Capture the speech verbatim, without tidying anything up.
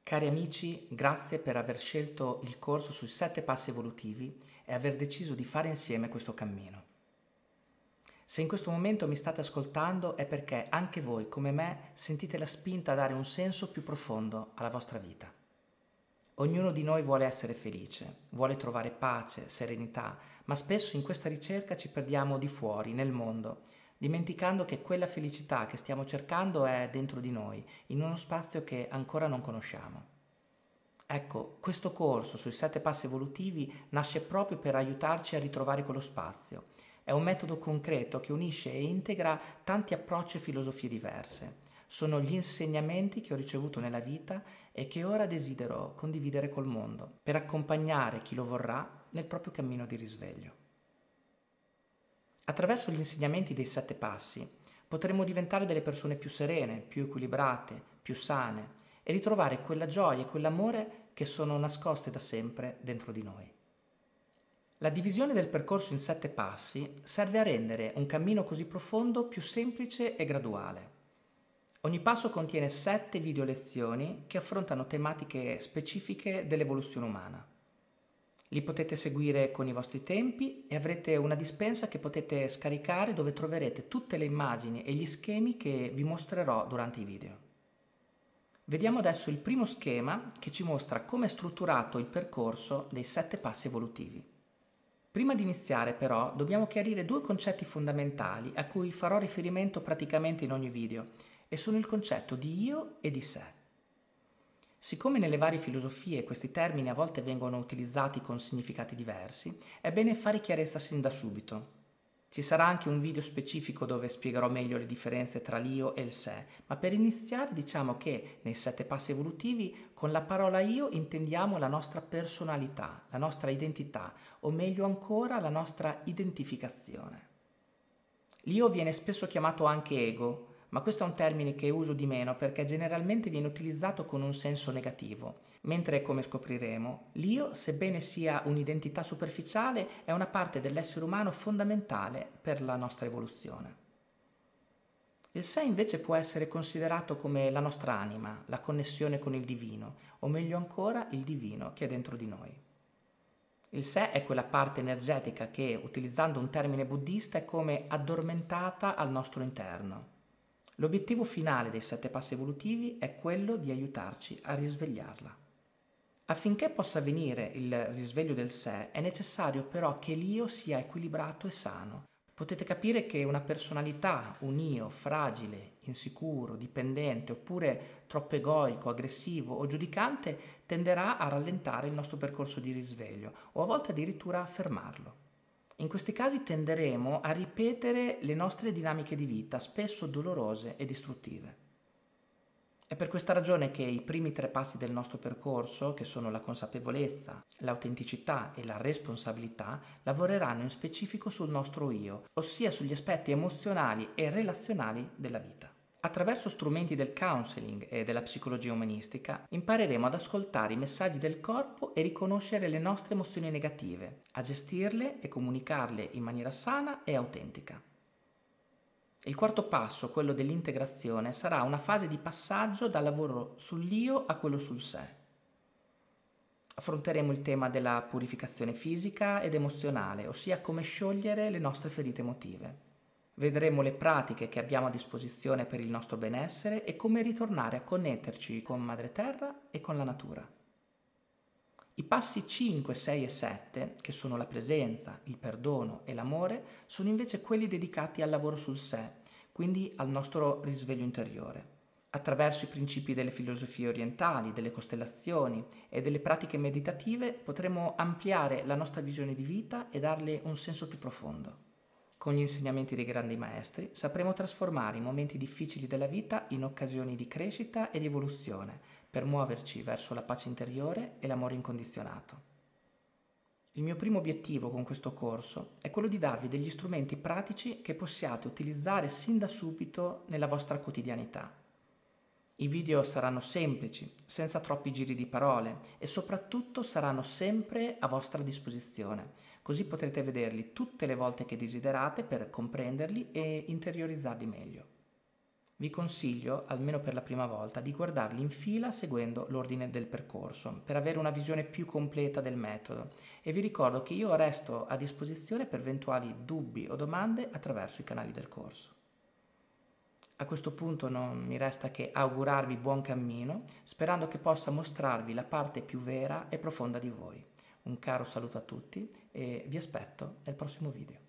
Cari amici, grazie per aver scelto il corso sui sette passi evolutivi e aver deciso di fare insieme questo cammino. Se in questo momento mi state ascoltando è perché anche voi, come me, sentite la spinta a dare un senso più profondo alla vostra vita. Ognuno di noi vuole essere felice, vuole trovare pace, serenità, ma spesso in questa ricerca ci perdiamo di fuori, nel mondo, dimenticando che quella felicità che stiamo cercando è dentro di noi, in uno spazio che ancora non conosciamo. Ecco, questo corso sui sette passi evolutivi nasce proprio per aiutarci a ritrovare quello spazio. È un metodo concreto che unisce e integra tanti approcci e filosofie diverse. Sono gli insegnamenti che ho ricevuto nella vita e che ora desidero condividere col mondo, per accompagnare chi lo vorrà nel proprio cammino di risveglio. Attraverso gli insegnamenti dei sette passi potremo diventare delle persone più serene, più equilibrate, più sane e ritrovare quella gioia e quell'amore che sono nascoste da sempre dentro di noi. La divisione del percorso in sette passi serve a rendere un cammino così profondo più semplice e graduale. Ogni passo contiene sette video lezioni che affrontano tematiche specifiche dell'evoluzione umana. Li potete seguire con i vostri tempi e avrete una dispensa che potete scaricare dove troverete tutte le immagini e gli schemi che vi mostrerò durante i video. Vediamo adesso il primo schema che ci mostra come è strutturato il percorso dei sette passi evolutivi. Prima di iniziare però dobbiamo chiarire due concetti fondamentali a cui farò riferimento praticamente in ogni video e sono il concetto di io e di sé. Siccome nelle varie filosofie questi termini a volte vengono utilizzati con significati diversi, è bene fare chiarezza sin da subito. Ci sarà anche un video specifico dove spiegherò meglio le differenze tra l'io e il sé, ma per iniziare diciamo che nei sette passi evolutivi con la parola io intendiamo la nostra personalità, la nostra identità, o meglio ancora la nostra identificazione. L'io viene spesso chiamato anche ego, ma questo è un termine che uso di meno perché generalmente viene utilizzato con un senso negativo, mentre, come scopriremo, l'io, sebbene sia un'identità superficiale, è una parte dell'essere umano fondamentale per la nostra evoluzione. Il sé invece può essere considerato come la nostra anima, la connessione con il divino, o meglio ancora il divino che è dentro di noi. Il sé è quella parte energetica che, utilizzando un termine buddista, è come addormentata al nostro interno. L'obiettivo finale dei sette passi evolutivi è quello di aiutarci a risvegliarla. Affinché possa avvenire il risveglio del sé è necessario però che l'io sia equilibrato e sano. Potete capire che una personalità, un io fragile, insicuro, dipendente oppure troppo egoico, aggressivo o giudicante tenderà a rallentare il nostro percorso di risveglio o a volte addirittura a fermarlo. In questi casi tenderemo a ripetere le nostre dinamiche di vita, spesso dolorose e distruttive. È per questa ragione che i primi tre passi del nostro percorso, che sono la consapevolezza, l'autenticità e la responsabilità, lavoreranno in specifico sul nostro io, ossia sugli aspetti emozionali e relazionali della vita. Attraverso strumenti del counseling e della psicologia umanistica impareremo ad ascoltare i messaggi del corpo e riconoscere le nostre emozioni negative, a gestirle e comunicarle in maniera sana e autentica. Il quarto passo, quello dell'integrazione, sarà una fase di passaggio dal lavoro sull'io a quello sul sé. Affronteremo il tema della purificazione fisica ed emozionale, ossia come sciogliere le nostre ferite emotive. Vedremo le pratiche che abbiamo a disposizione per il nostro benessere e come ritornare a connetterci con Madre Terra e con la natura. I passi cinque, sei e sette, che sono la presenza, il perdono e l'amore, sono invece quelli dedicati al lavoro sul sé, quindi al nostro risveglio interiore. Attraverso i principi delle filosofie orientali, delle costellazioni e delle pratiche meditative potremo ampliare la nostra visione di vita e darle un senso più profondo. Con gli insegnamenti dei grandi maestri sapremo trasformare i momenti difficili della vita in occasioni di crescita e di evoluzione per muoverci verso la pace interiore e l'amore incondizionato. Il mio primo obiettivo con questo corso è quello di darvi degli strumenti pratici che possiate utilizzare sin da subito nella vostra quotidianità. I video saranno semplici, senza troppi giri di parole e soprattutto saranno sempre a vostra disposizione, così potrete vederli tutte le volte che desiderate per comprenderli e interiorizzarli meglio. Vi consiglio, almeno per la prima volta, di guardarli in fila seguendo l'ordine del percorso per avere una visione più completa del metodo, e vi ricordo che io resto a disposizione per eventuali dubbi o domande attraverso i canali del corso. A questo punto non mi resta che augurarvi buon cammino, sperando che possa mostrarvi la parte più vera e profonda di voi. Un caro saluto a tutti e vi aspetto nel prossimo video.